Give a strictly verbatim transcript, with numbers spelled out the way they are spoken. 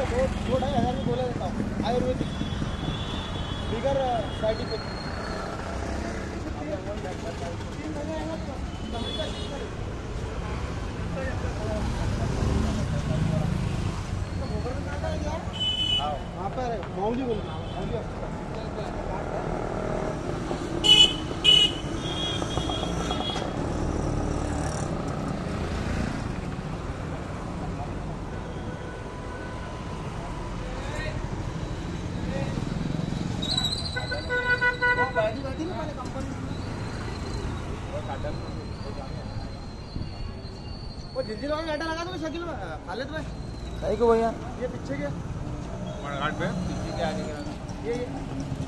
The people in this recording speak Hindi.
तो दो ढाई हज़ार में बोला देता हूँ, आयुर्वेदिक बिगर साइड इफेक्ट। वहाँ पर मौली बोल मौली वो झिलझिल वाला लाइट लगा दो शकील में खालिद में। सही को भैया ये पीछे के घाट पे पीछे के आगे ये ये